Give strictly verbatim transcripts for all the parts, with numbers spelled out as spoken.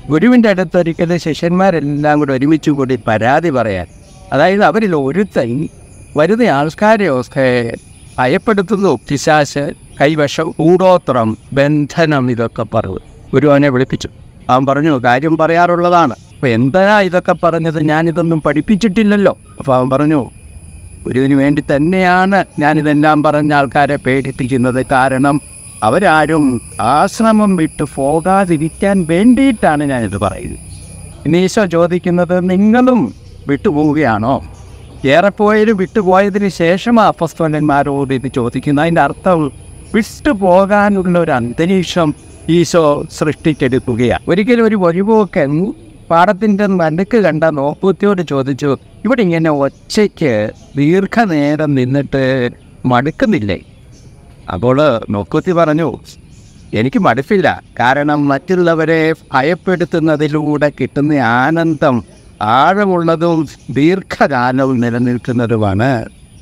ഗുരുവിൻ്റെ അടുത്തൊരിക്കൽ ശിഷ്യന്മാരെല്ലാം കൂടി ഒരുമിച്ച് കൂടി പരാതി പറയാൻ. അതായത് അവരിൽ ഒരുത്തൻ വരുന്ന ആൾക്കാരെ ഒക്കെ ഭയപ്പെടുത്തുന്നു. പിശാച്, കൈവശം, കൂടോത്രം, ബന്ധനം, ഇതൊക്കെ പറഞ്ഞു ഗുരു അവനെ വിളിപ്പിച്ചു. അവൻ പറഞ്ഞു, കാര്യം പറയാറുള്ളതാണ്. അപ്പോൾ എന്താ ഇതൊക്കെ പറഞ്ഞത്? ഞാനിതൊന്നും പഠിപ്പിച്ചിട്ടില്ലല്ലോ. അപ്പോൾ അവൻ പറഞ്ഞു, ഗുരുവിന് വേണ്ടി തന്നെയാണ് ഞാനിതെല്ലാം പറഞ്ഞ ആൾക്കാരെ പേടിപ്പിക്കുന്നത്. കാരണം അവരാരും ആശ്രമം വിട്ട് പോകാതിരിക്കാൻ വേണ്ടിയിട്ടാണ് ഞാനിത് പറയുന്നത്. ഇനി ഈശോ ചോദിക്കുന്നത്, നിങ്ങളും വിട്ടുപോവുകയാണോ? ഏറെപ്പോയവരും വിട്ടുപോയതിന് ശേഷം അപ്പസ്തോലന്മാരോട് ഇത് ചോദിക്കുന്നത്. അതിൻ്റെ അർത്ഥം വിട്ടുപോകാനുള്ള ഒരു അന്തരീക്ഷം ഈശോ സൃഷ്ടിച്ചെടുക്കുകയാണ്. ഒരിക്കലും ഒരു വഴിപോക്കൻ പാടത്തിൻ്റെ നടുക്ക് കണ്ട നോക്കൂത്തിയോട് ചോദിച്ചു, ഇവിടെ ഇങ്ങനെ ഒച്ചയ്ക്ക് ദീർഘനേരം നിന്നിട്ട് മടുക്കുന്നില്ലേ? അപ്പോൾ നോക്കൂത്തി പറഞ്ഞു, എനിക്ക് മടുപ്പില്ല. കാരണം മറ്റുള്ളവരെ ഭയപ്പെടുത്തുന്നതിലൂടെ കിട്ടുന്ന ആനന്ദം ആഴമുള്ളതും ദീർഘകാലവും നിലനിൽക്കുന്നതുമാണ്.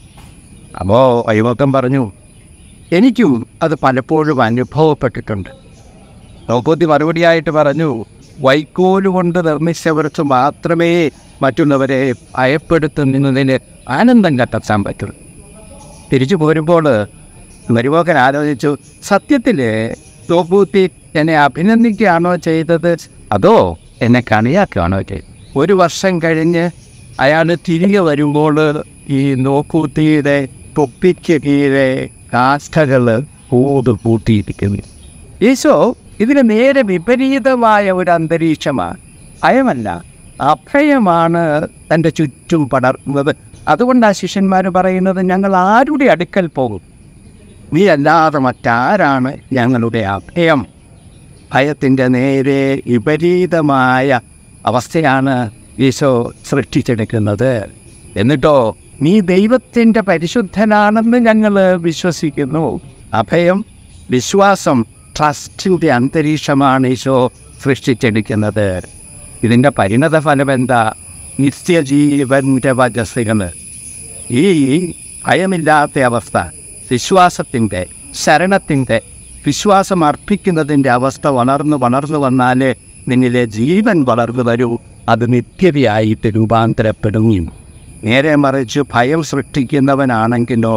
അപ്പോൾ വഴിപോക്കൻ പറഞ്ഞു, എനിക്കും അത് പലപ്പോഴും അനുഭവപ്പെട്ടിട്ടുണ്ട്. നോക്കൂത്തി മറുപടിയായിട്ട് പറഞ്ഞു, വൈക്കോലുകൊണ്ട് നിർമ്മിച്ചവർക്ക് മാത്രമേ മറ്റുള്ളവരെ ഭയപ്പെടുത്തുന്നതിന് ആനന്ദം കണ്ടെത്താൻ പറ്റുള്ളൂ. തിരിച്ചു പോരുമ്പോൾ വഴിപോക്കൻ ആലോചിച്ചു, സത്യത്തിൽ നോക്കൂത്തി എന്നെ അഭിനന്ദിക്കുകയാണോ ചെയ്തത്, അതോ എന്നെ കളിയാക്കുകയാണോ ചെയ്തത്? ഒരു വർഷം കഴിഞ്ഞ് അയാൾ തിരികെ വരുമ്പോൾ ഈ നോക്കൂത്തിയുടെ തൊപ്പിക്ക് കീഴെ കാഷ്ടകൾ കൂട് കൂട്ടിയിരിക്കുന്നു. ഈശോ ഇതിന് നേരെ വിപരീതമായ ഒരു അന്തരീക്ഷമാണ്. ഭയമല്ല, അഭയമാണ് തൻ്റെ ചുറ്റും പടർന്നത്. അതുകൊണ്ടാണ് ശിഷ്യന്മാർ പറയുന്നത്, ഞങ്ങൾ ആരുടെ അടുക്കൽ പോകും? നീ അല്ലാതെ മറ്റാരാണ് ഞങ്ങളുടെ അഭയം? ഭയത്തിൻ്റെ നേരെ വിപരീതമായ അവസ്ഥയാണ് ഈശോ സൃഷ്ടിച്ചെടുക്കുന്നത്. എന്നിട്ടോ നീ ദൈവത്തിൻ്റെ പരിശുദ്ധനാണെന്ന് ഞങ്ങൾ വിശ്വസിക്കുന്നു. അഭയം, വിശ്വാസം, ട്രസ്റ്റിൻ്റെ അന്തരീക്ഷമാണ് ഈശോ സൃഷ്ടിച്ചെടുക്കുന്നത്. ഇതിൻ്റെ പരിണത ഫലം എന്താ? നിത്യജീവൻ്റെ വചസ്സുകൾ. ഈ ഭയമില്ലാത്ത അവസ്ഥ, വിശ്വാസത്തിൻ്റെ, ശരണത്തിൻ്റെ, വിശ്വാസം അർപ്പിക്കുന്നതിൻ്റെ അവസ്ഥ വളർന്നു വളർന്നു വന്നാൽ നിന്നിലെ ജീവൻ വളർന്നു വരൂ. അത് നിത്യതയായിട്ട് രൂപാന്തരപ്പെടും. നേരെ മറിച്ച് ഭയം സൃഷ്ടിക്കുന്നവനാണെങ്കിലോ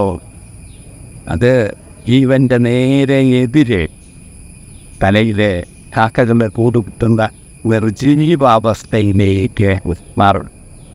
അത് ജീവൻ്റെ നേരെ എതിരെ തലയിലെ കാക്കകളുടെ കൂടുകുത്തുന്ന നിർജീവാവസ്ഥയിലേക്ക് മാറും.